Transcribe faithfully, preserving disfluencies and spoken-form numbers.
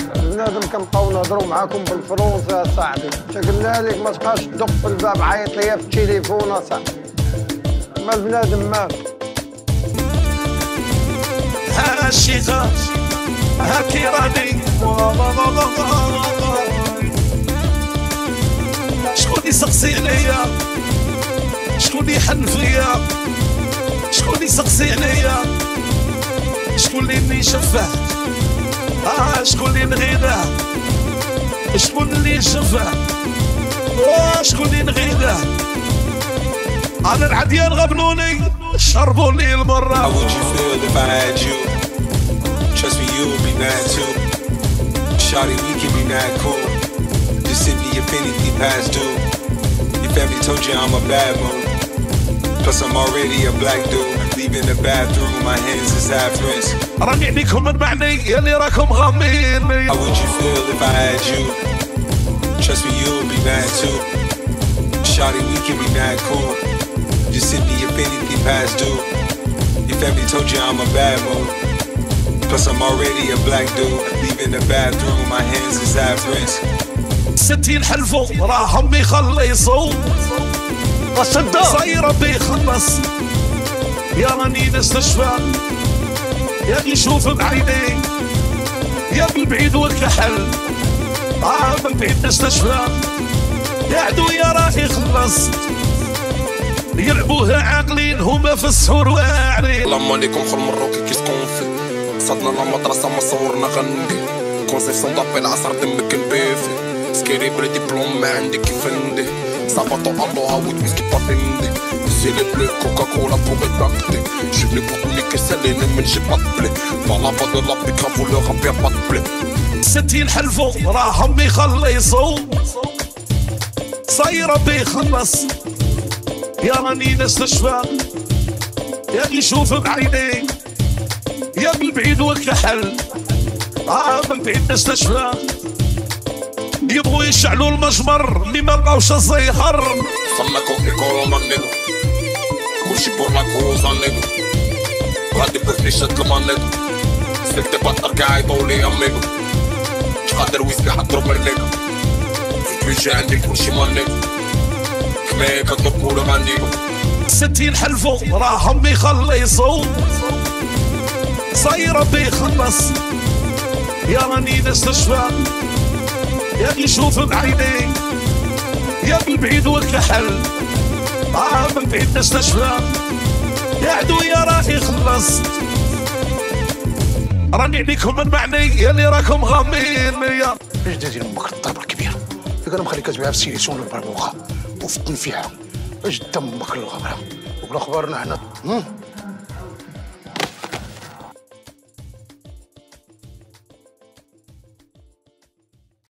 بنادم كنبقاو نهضروا معاكم بالفرونسي اصاحبي، انت قلنا لك ما تبقاش تدق في الباب عيط ليا في التليفون اصاحبي. ما البنادم مات. ها الشيخة ها كيراني شكون يسقسي عليا، شكون يحن فيا، شكون يسقسي عليا، شكون اللي يشفه، اه شكون اللي نغيده، شكون اللي يشفه، اه شكون اللي نغيده. انا العديان غبنوني شربوا لي المرة. How would you feel if I had you? Trust me, you would be mad too. Shawty, we can be mad cool. Just send me if anything past due. Your family told you I'm a bad mood. Plus I'm already a black dude. Leaving the bathroom, my hands is half rinsed. راني عليكم من معني يلي راكم غامين. How would you feel if I had you? Trust me, you would be mad too. Shawty, we can be mad cool. Just send me if anything past due. Your family told you I'm a bad mood. Plus I'm already a black dude. Leaving the bathroom, my hands is half rinsed. ستين حلفوا راهم يخلصوا الشدة صايرة بيخلص. يا راني نستشفى يا نشوف بعيني يا بالبعيد والكحل. اه بالبعيد نستشفى يا عدويا راه يخلص. يلعبوها عاقلين هما في السحور واعرين. السلام عليكم خل مروكي كي سكون في صدنا المدرسة ما صورنا غندي كونسيبسيون طابي العصر دمك البيفي سكيري بلي ديبلوم ما عندي كيف ندي صافاتو الوها ويسكي باتندي سي لي بلو كوكا كولا بوغ باكتي جيبني بوغني كيساليني من جي باتبلي فوالا با دو لا بيكا فو لو راب يا باتبلي. ستين حلفوا راهم يخلصوا صايرة بيخلص. يا راني نستشفى يا نشوف بعيني يا بالبعيد والكحل. اه بالبعيد نستشفى يبغوا يشعلوا المجمر اللي ما لقاوش الزيهر. صلنا كوكي كولو مانيغو كلشي بور لا كوزا نيغو غادي بوفني شد المانيغو سلكتي بطر كيعيطوا لي اميغو شقادر ويسكي حضرو مرنيغو فيجي عندي كلشي مانيغو كمايا كتنقولو مانيغو. ستين حلفوا راهم يخلصوا صايرة بيخلص. يا راني نستشفى يا نشوف بعيني يا بالبعيد والكحل. اه بالبعيد نستشفى يا عدويا راه يخلص. راني عليكم من معني يلي راكم غامين. يا اش دازي لامك الضربه الكبيره اللي انا مخليك تبيعها في السيليسيون البربوخه وفي التنفيعه. اش دمك الغبره وبالاخبارنا هنا.